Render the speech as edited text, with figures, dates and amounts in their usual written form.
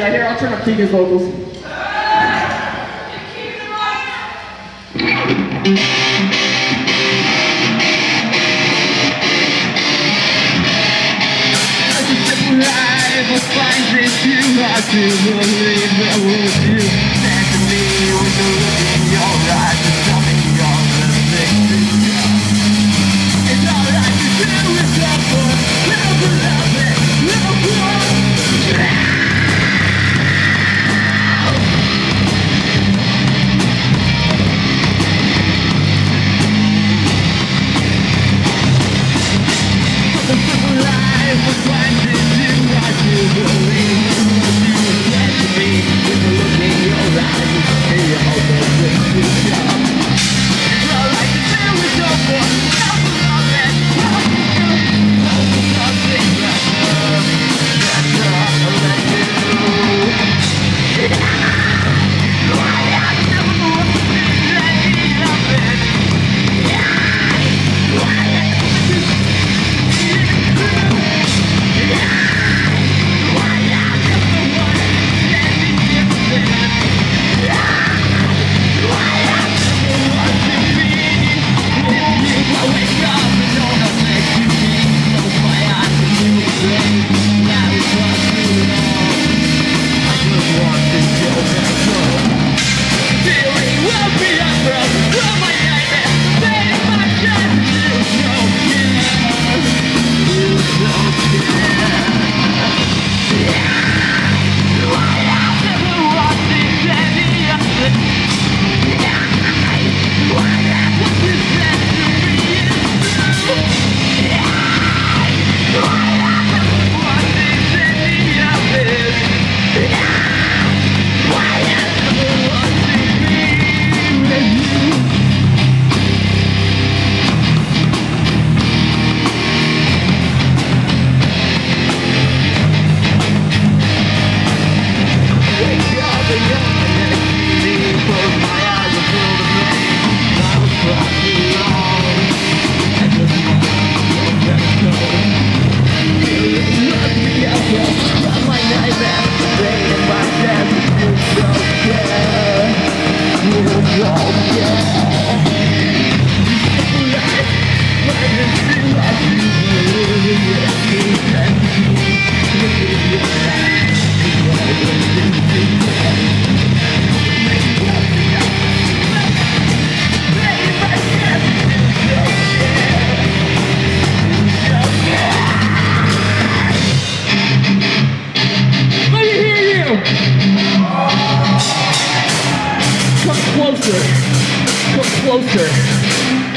right here. I'll turn up Keegan's vocals. Life finds it too hard to believe that would you stand to me with the look in your eyes and tell me all the things that you know. It's all I can do is suffer, live for nothing, live for the simple life finds it too hard to believe that you stand to me with the look in your eyes and tell me all the things that you know. It's all I can do is suffer, live for nothing, live for nothing, that's all I can do. Come closer.